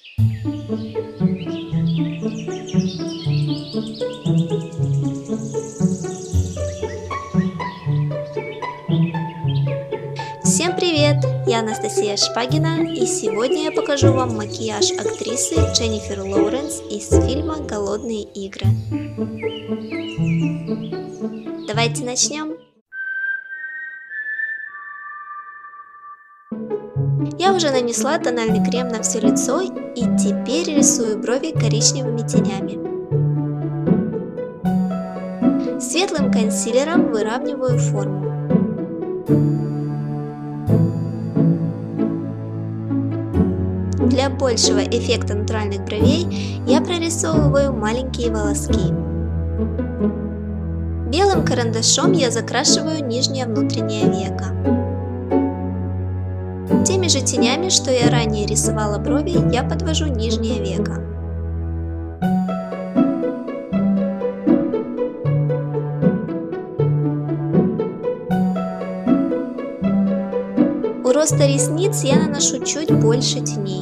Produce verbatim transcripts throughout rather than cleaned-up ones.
Всем привет! Я Анастасия Шпагина, и сегодня я покажу вам макияж актрисы Дженнифер Лоуренс из фильма «Голодные игры». Давайте начнем! Я уже нанесла тональный крем на все лицо и теперь рисую брови коричневыми тенями. Светлым консилером выравниваю форму. Для большего эффекта натуральных бровей я прорисовываю маленькие волоски. Белым карандашом я закрашиваю нижнее внутреннее веко. Теми же тенями, что я ранее рисовала брови, я подвожу нижнее веко. У роста ресниц я наношу чуть больше теней.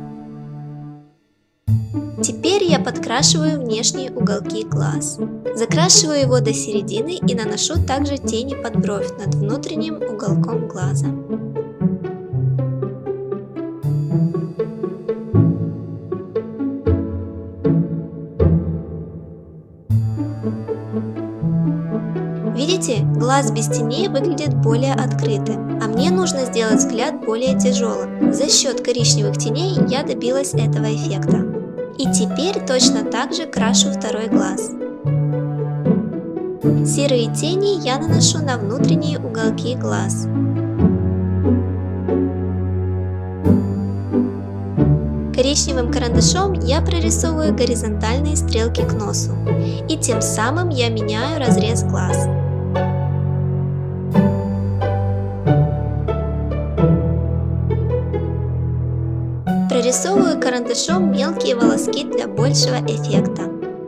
Теперь я подкрашиваю внешние уголки глаз. Закрашиваю его до середины и наношу также тени под бровь над внутренним уголком глаза. Видите, глаз без теней выглядит более открытым, а мне нужно сделать взгляд более тяжелым. За счет коричневых теней я добилась этого эффекта. И теперь точно так же крашу второй глаз. Серые тени я наношу на внутренние уголки глаз. Коричневым карандашом я прорисовываю горизонтальные стрелки к носу, и тем самым я меняю разрез глаз. Прорисовываю карандашом мелкие волоски для большего эффекта.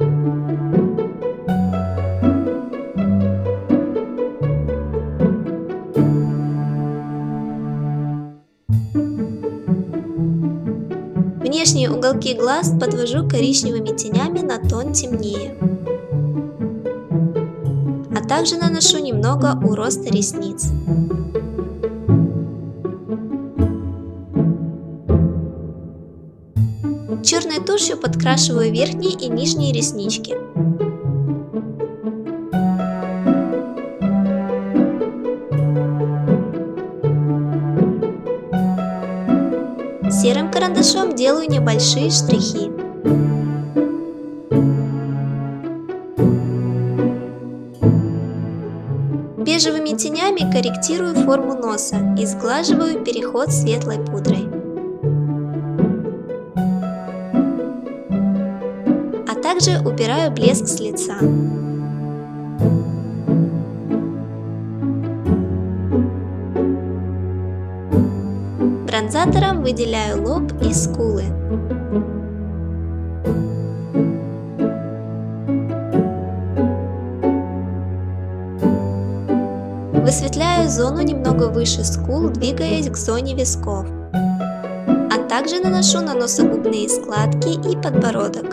Внешние уголки глаз подвожу коричневыми тенями на тон темнее, а также наношу немного у роста ресниц. Черной тушью подкрашиваю верхние и нижние реснички. Серым карандашом делаю небольшие штрихи. Бежевыми тенями корректирую форму носа и сглаживаю переход светлой пудрой. А также убираю блеск с лица. Бронзатором выделяю лоб и скулы. Высветляю зону немного выше скул, двигаясь к зоне висков. А также наношу на носогубные складки и подбородок.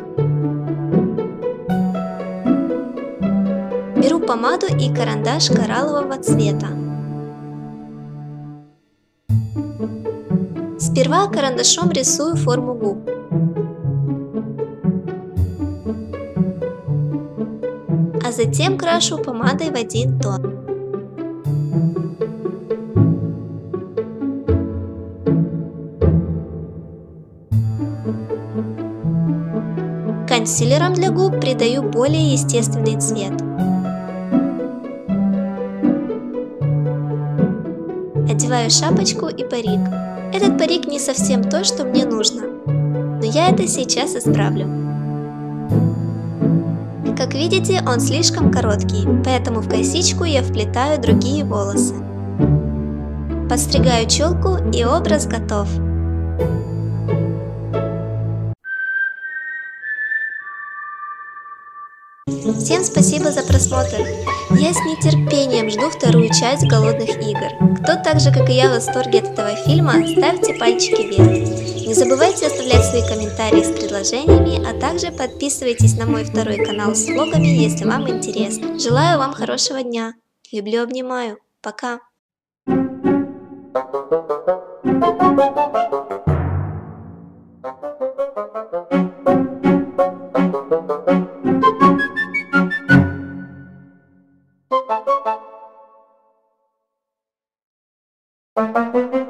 Беру помаду и карандаш кораллового цвета. Сперва карандашом рисую форму губ. А затем крашу помадой в один тон. Консилером для губ придаю более естественный цвет. Одеваю шапочку и парик. Этот парик не совсем то, что мне нужно, но я это сейчас исправлю. Как видите, он слишком короткий, поэтому в косичку я вплетаю другие волосы. Подстригаю челку, и образ готов. Всем спасибо за просмотр! Я с нетерпением жду вторую часть «Голодных игр». Кто так же, как и я, в восторге от этого фильма, ставьте пальчики вверх. Не забывайте оставлять свои комментарии с предложениями, а также подписывайтесь на мой второй канал с влогами, если вам интересно. Желаю вам хорошего дня. Люблю, обнимаю. Пока. Thank you.